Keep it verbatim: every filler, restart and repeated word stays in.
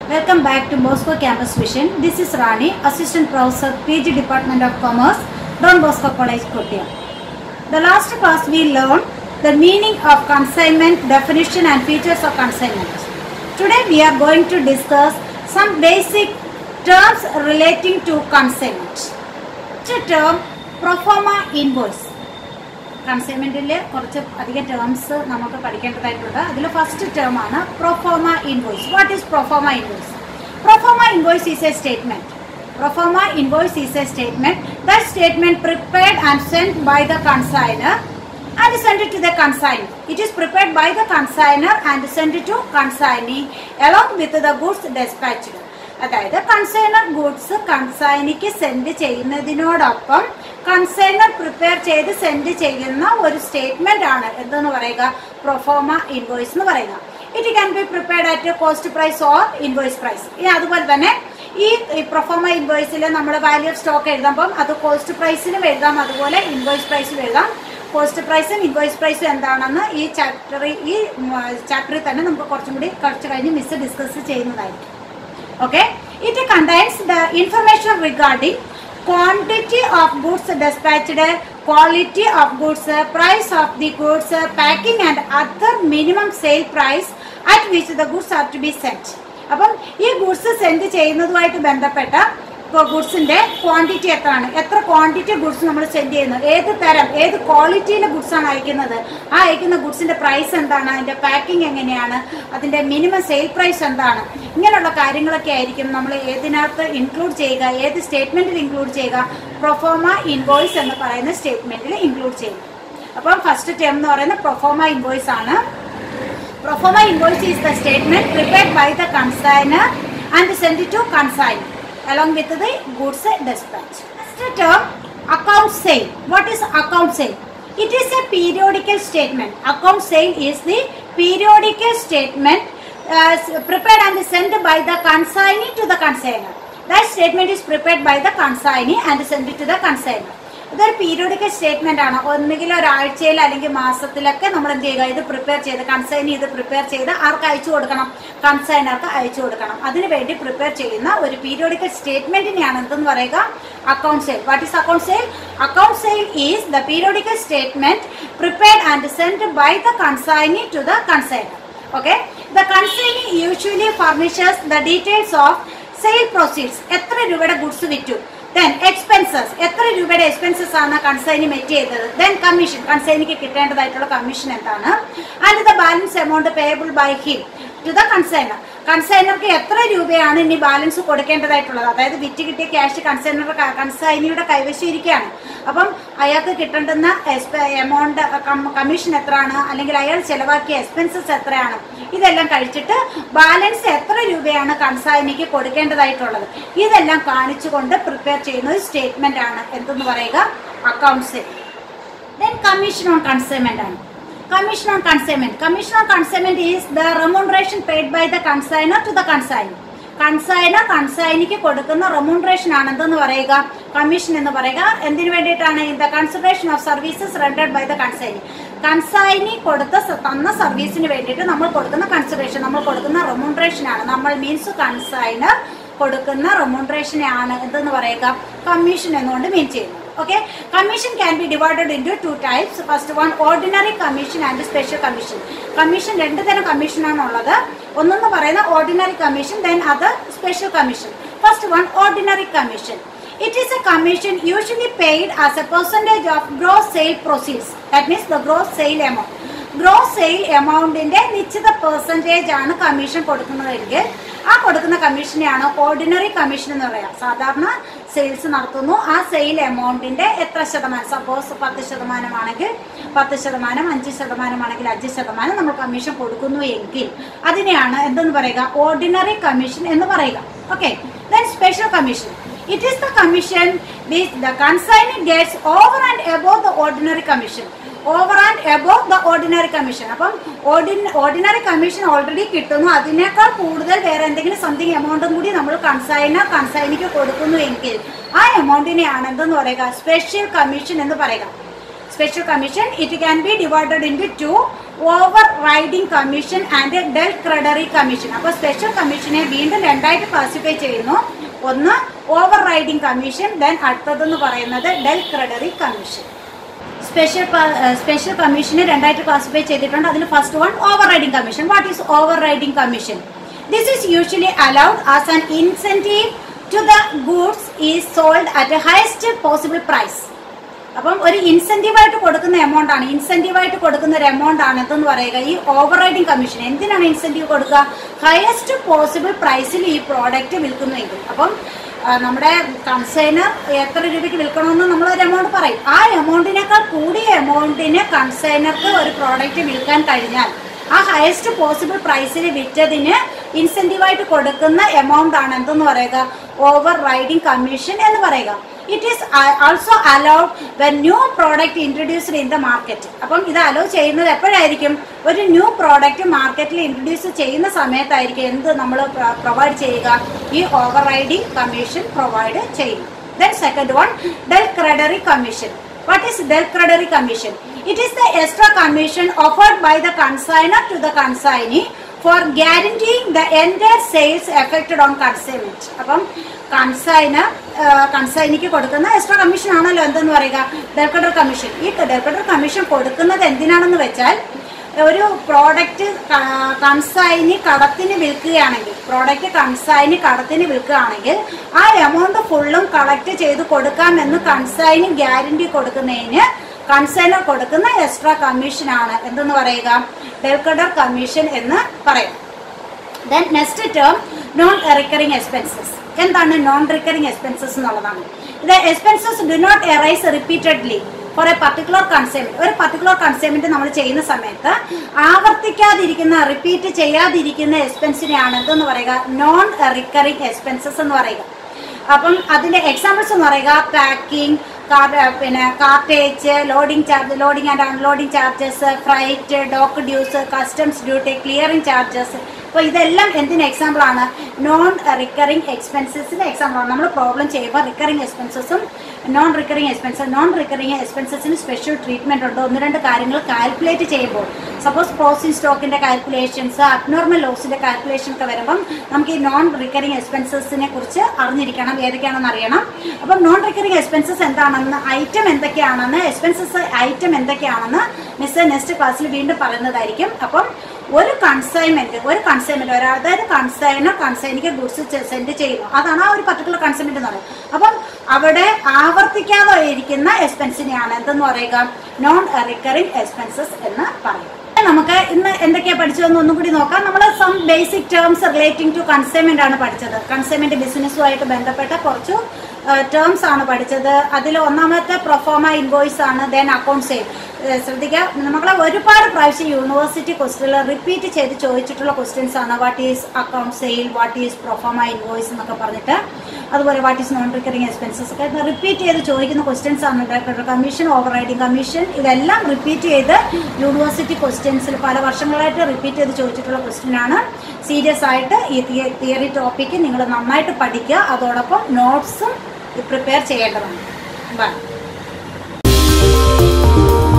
Welcome back to Bosco Campus Vision. This is Rani, Assistant Professor, P G Department of Commerce, Don Bosco College, Kottayam. The last class we learned the meaning of consignment, definition and features of consignment. Today we are going to discuss some basic terms relating to consignment. First term, pro forma invoice. Consignment is a terms we first term pro forma invoice. What is pro forma invoice? Pro forma invoice is a statement. Pro forma invoice is a statement. That statement prepared and sent by the consignor and sent it to the consignee. It is prepared by the consignor and sent it to consignee along with the goods dispatched. അതായത് consignor goods കൺസൈനിക്ക് send ചെയ്യുന്നതിനോടൊപ്പം consignor prepare ചെയ്ത് send ചെയ്യുന്ന ഒരു statement ആണ് എന്തെന്ന് പറയുക proforma invoice എന്ന് പറയുക. It can be prepared at cost price or invoice price. ഇനി അതുപോലെ തന്നെ ഈ പ്രൊഫോമ ഇൻവോയ്സിൽ നമ്മൾ വാല്യൂ ഓഫ് സ്റ്റോക്ക് എഴുതുമ്പം അത് കോസ്റ്റ് പ്രൈസിനും എഴുതാം, അതുപോലെ ഇൻവോയ്സ് പ്രൈസിനും എഴുതാം. കോസ്റ്റ് പ്രൈസും ഇൻവോയ്സ് പ്രൈസും എന്താണെന്ന് ഈ ചാപ്റ്ററിൽ ഈ ചാപ്റ്ററിൽ തന്നെ നമുക്ക് കുറച്ചും കൂടി കുറച്ച് കഴിഞ്ഞ് മിസ് ഡിസ്കസ് ചെയ്യുന്നതായിരിക്കും. Okay, it contains the information regarding quantity of goods dispatched, quality of goods, price of the goods, packing and other minimum sale price at which the goods are to be sent. അപ്പം ഈ goods send ചെയ്യുന്നതുമായിട്ട് ബന്ധപ്പെട്ട ഗുഡ്സിന്റെ quantity എത്രയാണ്, എത്ര quantity goods നമ്മൾ send ചെയ്യുന്നു, ഏത് തരം ഏത് ക്വാളിറ്റിയിലെ ഗുഡ്സ് ആണ് അയക്കുന്നത്, ആ അയക്കുന്ന ഗുഡ്സിന്റെ പ്രൈസ് എന്താണ്, അതിന്റെ പാക്കിംഗ് എങ്ങനെയാണ്, അതിന്റെ മിനിമം സെയിൽ പ്രൈസ് എന്താണ്, ഇങ്ങനെയുള്ള കാര്യങ്ങളൊക്കെ ആയിരിക്കും നമ്മൾ ഏതിനകത്ത് ഇൻക്ലൂഡ് ചെയ്യുക, ഏത് സ്റ്റേറ്റ്മെന്റിൽ ഇൻക്ലൂഡ് ചെയ്യുക, പ്രൊഫോമ ഇൻവോയ്സ് എന്ന് പറയുന്ന സ്റ്റേറ്റ്മെന്റിൽ ഇൻക്ലൂഡ് ചെയ്യുക. അപ്പം ഫസ്റ്റ് ടേം എന്ന് പറയുന്നത് പ്രൊഫോമ ഇൻവോയ്സ് ആണ്. Proforma invoice is the statement prepared by the consignor and send it to consignee along with the goods dispatch. Next term, account sale. What is account sale? It is a periodical statement. Account sale is the periodical statement uh, prepared and sent by the consignee to the consignor. That statement is prepared by the consignee and sent it to the consignor. ഇതൊരു periodical statement ആണ്. ഒന്നുകിൽ ഒരാഴ്ചയിൽ അല്ലെങ്കിൽ മാസത്തിലൊക്കെ നമ്മൾ എന്ത് ചെയ്യുക, ഇത് prepare ചെയ്ത് കൺസൈനി ഇത് പ്രിപ്പയർ ചെയ്ത് ആർക്ക് അയച്ചു കൊടുക്കണം, കൺസൈനർക്ക് അയച്ചു കൊടുക്കണം. അതിനുവേണ്ടി പ്രിപ്പയർ ചെയ്യുന്ന ഒരു പീരിയോഡിക്കൽ സ്റ്റേറ്റ്മെന്റിനെയാണ് എന്തെന്ന് പറയുക, account sale. What is account sale? Account sale is the periodical statement prepared and send by the consignee to the consignor. Okay, the consignee usually furnishes the details of sale proceeds. എത്ര രൂപയുടെ goods വിറ്റു, then expenses, എത്ര രൂപയുടെ expenses ആണ് consignee met ചെയ്തത്, then commission, കൺസൈനിക്ക് കിട്ടേണ്ടതായിട്ടുള്ള commission എന്താണ്, and the balance amount payable by him to the consignor. കൺസൈനർക്ക് എത്ര രൂപയാണ് ഇനി ബാലൻസ് കൊടുക്കേണ്ടതായിട്ടുള്ളത്, അതായത് വിറ്റ് കിട്ടിയ ക്യാഷ് കൺസൈനർ കൺസൈനിയുടെ കൈവശം ഇരിക്കുകയാണ്. അപ്പം അയാൾക്ക് കിട്ടേണ്ടുന്ന എമൗണ്ട് കമ്മീഷൻ എത്രയാണ്, അല്ലെങ്കിൽ അയാൾ ചെലവാക്കിയ എക്സ്പെൻസസ് എത്രയാണ്, ഇതെല്ലാം കഴിച്ചിട്ട് ബാലൻസ് എത്ര രൂപയാണ് കൺസൈനിക്ക് കൊടുക്കേണ്ടതായിട്ടുള്ളത്, ഇതെല്ലാം കാണിച്ചുകൊണ്ട് പ്രിപ്പയർ ചെയ്യുന്ന ഒരു സ്റ്റേറ്റ്മെന്റ് ആണ് എന്തെന്ന് പറയുക, account sale. Then commission on consignment ആണ്. Commission on consignment. Commission on consignment is the remuneration paid by the consignor to the consignee. കൺസൈനർ കൺസൈനിക്ക് കൊടുക്കുന്ന റെമ്യൂണറേഷൻ ആണ് എന്തെന്ന് പറയുക, കമ്മീഷൻ എന്ന് പറയുക. എന്തിനു വേണ്ടിയിട്ടാണ്? In the consideration of services rendered by the consignee. Consignee കൊടുത്ത തന്ന സർവീസിന് വേണ്ടിയിട്ട് നമ്മൾ കൊടുക്കുന്ന കൺസിഡറേഷൻ, നമ്മൾ കൊടുക്കുന്ന റെമ്യൂണറേഷൻ ആണ്. നമ്മൾ മീൻസ് കൺസൈനർ കൊടുക്കുന്ന റെമ്യൂണറേഷനെ ആണ് എന്തെന്ന് പറയുക, കമ്മീഷൻ എന്നുകൊണ്ട് മീൻ ചെയ്യുന്നത്. Okay, commission can be divided into two types. First one, ordinary commission and special commission. Commission രണ്ട് തരം കമ്മീഷൻ ആണ് ഉള്ളത്. ഒന്നെന്ന് പറയുന്ന ordinary commission, then other special commission. First one, ordinary commission. It is a commission usually paid as a percentage of gross sale proceeds. That means the gross sale amount. Gross sale എമൗണ്ടിന്റെ നിശ്ചിത percentage ആണ് commission കൊടുക്കുന്നതെങ്കിൽ ആ കൊടുക്കുന്ന കമ്മീഷനെയാണ് ordinary commission എന്ന് പറയാം. സാധാരണ sales നടത്തുന്നു, ആ സെയിൽ എമൗണ്ടിന്റെ എത്ര ശതമാനം, സപ്പോസ് പത്ത് ശതമാനമാണെങ്കിൽ പത്ത് ശതമാനം, അഞ്ച് ശതമാനമാണെങ്കിൽ അഞ്ച് ശതമാനം നമ്മൾ കമ്മീഷൻ കൊടുക്കുന്നു എങ്കിൽ അതിനെയാണ് എന്തെന്ന് പറയുക, ഓർഡിനറി കമ്മീഷൻ എന്ന് പറയുക. Okay, then special commission. It is the commission which the consignee gets over and above the ordinary commission. Over and above the ordinary commission. അപ്പം ഓർഡിനറി കമ്മീഷൻ ഓൾറെഡി കിട്ടുന്നു, അതിനേക്കാൾ കൂടുതൽ വേറെ എന്തെങ്കിലും സംതിങ് എമൗണ്ടും കൂടി നമ്മൾ കൺസൈനർ കൺസൈനിക്ക് കൊടുക്കുന്നു എങ്കിൽ ആ എമൗണ്ടിനെയാണ് എന്തെന്ന് പറയുക, സ്പെഷ്യൽ കമ്മീഷൻ എന്ന് പറയുക. special commission, it can be divided into two, overriding commission and a del credere commission. അപ്പോൾ സ്പെഷ്യൽ കമ്മീഷനെ വീണ്ടും രണ്ടായിട്ട് ക്ലാസിഫൈ ചെയ്യുന്നു. ഒന്ന് ഓവർറൈഡിംഗ് കമ്മീഷൻ, ദെൻ അടുത്തതെന്ന് പറയുന്നത് del credere commission. Special special കമ്മീഷനെ രണ്ടായിട്ട് ക്ലാസിഫൈ ചെയ്തിട്ടുണ്ട്. അതിൽ first one overriding commission. What is overriding commission? This is usually allowed as an incentive to the goods is sold at highest possible price. അപ്പം ഒരു ഇൻസെന്റീവായിട്ട് കൊടുക്കുന്ന amount ആണ്, ഇൻസെന്റീവായിട്ട് കൊടുക്കുന്ന ഒരു എമൗണ്ട് ആണ് എന്തെന്ന് പറയുക ഈ ഓവർറൈഡിംഗ് കമ്മീഷൻ. എന്തിനാണ് ഇൻസെന്റീവ് കൊടുക്കുക? ഹയസ്റ്റ് പോസിബിൾ പ്രൈസിൽ ഈ പ്രോഡക്റ്റ് വിൽക്കുന്നുവെങ്കിൽ. അപ്പം നമ്മുടെ കൺസൈനർ എത്ര രൂപയ്ക്ക് വിൽക്കണമെന്ന് നമ്മൾ ഒരു എമൗണ്ട് പറയും. ആ എമൗണ്ടിനേക്കാൾ കൂടിയ എമൗണ്ടിന് കൺസൈനർക്ക് ഒരു പ്രോഡക്റ്റ് വിൽക്കാൻ കഴിഞ്ഞാൽ ആ ഹയസ്റ്റ് പോസിബിൾ പ്രൈസിൽ വിറ്റതിന് ഇൻസെന്റീവായിട്ട് കൊടുക്കുന്ന എമൗണ്ട് ആണ് എന്തെന്ന് പറയുക ഓവർ റൈഡിംഗ് കമ്മീഷൻ എന്ന് പറയുക. It is also allowed when new product introduced in the market. അപ്പം ഇത് അലോ ചെയ്യുന്നത് എപ്പോഴായിരിക്കും? ഒരു ന്യൂ പ്രോഡക്റ്റ് മാർക്കറ്റിൽ ഇൻട്രൊഡ്യൂസ് ചെയ്യുന്ന സമയത്തായിരിക്കും എന്ത് നമ്മൾ പ്രൊവൈഡ് ചെയ്യുക? ഈ ഓവർ റൈഡിംഗ് കമ്മീഷൻ പ്രൊവൈഡ് ചെയ്യുന്നു. Then second one del credere commission. What is del credere commission? It is the extra commission offered by the consignor to the consignee for guaranteeing the entire sales affected on consignment. അപ്പം consignor കൺസൈനിക്ക് കൊടുക്കുന്ന extra commission ആണല്ലോ എന്തെന്ന് പറയുക del credere commission. ഈ del credere commission കൊടുക്കുന്നത് എന്തിനാണെന്ന് വെച്ചാൽ ഒരു പ്രോഡക്റ്റ് കൺസൈനി കടത്തിന് വിൽക്കുകയാണെങ്കിൽ പ്രോഡക്റ്റ് കൺസൈനി കടത്തിന് വിൽക്കുകയാണെങ്കിൽ ആ എമൗണ്ട് ഫുള്ളും കളക്ട് ചെയ്ത് കൊടുക്കാമെന്ന് കൺസൈനി ഗ്യാരണ്ടി കൊടുക്കുന്നതിന് കൺസൈനർ കൊടുക്കുന്ന എക്സ്ട്രാ കമ്മീഷൻ ആണ് എന്തെന്ന് പറയുക ഡെൽ ക്രെഡർ കമ്മീഷൻ എന്ന് പറയും. Then next term non recurring expenses. എന്താണ് നോൺ റിക്കറിംഗ് എക്സ്പെൻസസ് എന്നുള്ളതാണ്? ഇത് expenses do not arise repeatedly four A particular consignment. ഒരു പർട്ടിക്കുലർ കൺസൈൻമെന്റ് നമ്മൾ ചെയ്യുന്ന സമയത്ത് ആവർത്തിക്കാതിരിക്കുന്ന റിപ്പീറ്റ് ചെയ്യാതിരിക്കുന്ന എക്സ്പെൻസിനെയാണ് എന്തെന്ന് പറയുക നോൺ റിക്കറിംഗ് എക്സ്പെൻസസ് എന്ന് പറയുക. അപ്പം അതിന്റെ എക്സാമ്പിൾസ് എന്ന് പറയുക പാക്കിംഗ്, പിന്നെ cartage, loading charge, loading and unloading charges, freight, dock dues, customs duty, clearing charges. അപ്പോൾ ഇതെല്ലാം എന്തിന് എക്സാമ്പിൾ ആണ്? നോൺ റിക്കറിംഗ് എക്സ്പെൻസസിന് എക്സാമ്പിൾ ആണ്. നമ്മൾ പ്രോബ്ലം ചെയ്യുമ്പോൾ റിക്കറിംഗ് എക്സ്പെൻസസും non recurring expenses non recurring എക്സ്പെൻസസിന് സ്പെഷ്യൽ ട്രീറ്റ്മെന്റ് ഉണ്ട്. ഒന്ന് രണ്ട് കാര്യങ്ങൾ കാൽക്കുലേറ്റ് ചെയ്യുമ്പോൾ സപ്പോസ് ക്ലോസിംഗ് സ്റ്റോക്കിന്റെ കാൽക്കുലേഷൻസ്, അബ്നോർമൽ ലോസിന്റെ കാൽക്കുലേഷൻ ഒക്കെ വരുമ്പം നമുക്ക് ഈ നോൺ റിക്കറിംഗ് എക്സ്പെൻസസിനെ കുറിച്ച് അറിഞ്ഞിരിക്കണം, ഏതൊക്കെയാണെന്ന് അറിയണം. അപ്പം നോൺ റിക്കറിംഗ് എക്സ്പെൻസസ് എന്താണെന്ന്, ഐറ്റം എന്തൊക്കെയാണെന്ന്, എക്സ്പെൻസസ് ഐറ്റം എന്തൊക്കെയാണെന്ന് മിസ് നെക്സ്റ്റ് ക്ലാസ്സിൽ വീണ്ടും പറയുന്നതായിരിക്കും. അപ്പം ഒരു കൺസൈൻമെന്റ് ഒരു കൺസൈൻമെന്റ് ഒരാൾ അതായത് കൺസൈനർ കൺസൈനിക്ക് ഗുഡ്സ് സെൻഡ് ചെയ്യുന്നു, അതാണ് ആ ഒരു പർട്ടിക്കുലർ കൺസൈൻമെന്റ് എന്ന് പറയുന്നത്. അപ്പം അവിടെ ആവർത്തിക്കാതെ ഇരിക്കുന്ന എക്സ്പെൻസിനെയാണ് എന്തെന്ന് പറയുക നോൺ റിക്കറിംഗ് എക്സ്പെൻസസ് എന്ന് പറയും. നമുക്ക് ഇന്ന് എന്തൊക്കെയാ പഠിച്ചതെന്ന് ഒന്നും കൂടി നോക്കാം. നമ്മൾ some basic terms relating to consignment ആണ് പഠിച്ചത്. കൺസൈൻമെന്റ് ബിസിനസ്സുമായിട്ട് ബന്ധപ്പെട്ട കുറച്ചു ടേംസ് ആണ് പഠിച്ചത്. അതിൽ ഒന്നാമത്തെ പ്രൊഫോമ ഇൻവോയ്സ് ആണ്. Then account sale. ശ്രദ്ധിക്കുക, നമ്മളെ ഒരുപാട് പ്രാവശ്യം യൂണിവേഴ്സിറ്റി ക്വസ്റ്റ്യനിൽ റിപ്പീറ്റ് ചെയ്ത് ചോദിച്ചിട്ടുള്ള ക്വസ്റ്റ്യൻസ് ആണ്. What is account sale, what is proforma invoice എന്നൊക്കെ പറഞ്ഞിട്ട്, അതുപോലെ what is non recurring expenses ഒക്കെ റിപ്പീറ്റ് ചെയ്ത് ചോദിക്കുന്ന ക്വസ്റ്റ്യൻസ് ആണ്. കമ്മീഷൻ, ഓവർ റൈഡിംഗ് കമ്മീഷൻ, ഇതെല്ലാം റിപ്പീറ്റ് ചെയ്ത് യൂണിവേഴ്സിറ്റി ക്വസ്റ്റ്യൻസിൽ പല വർഷങ്ങളായിട്ട് റിപ്പീറ്റ് ചെയ്ത് ചോദിച്ചിട്ടുള്ള ക്വസ്റ്റ്യൻ ആണ്. സീരിയസ് ആയിട്ട് ഈ തിയറി ടോപ്പിക്ക് നിങ്ങൾ നന്നായിട്ട് പഠിക്കുക, അതോടൊപ്പം നോട്ട്സും പ്രിപ്പയർ ചെയ്യേണ്ടതാണ്. ബൈ.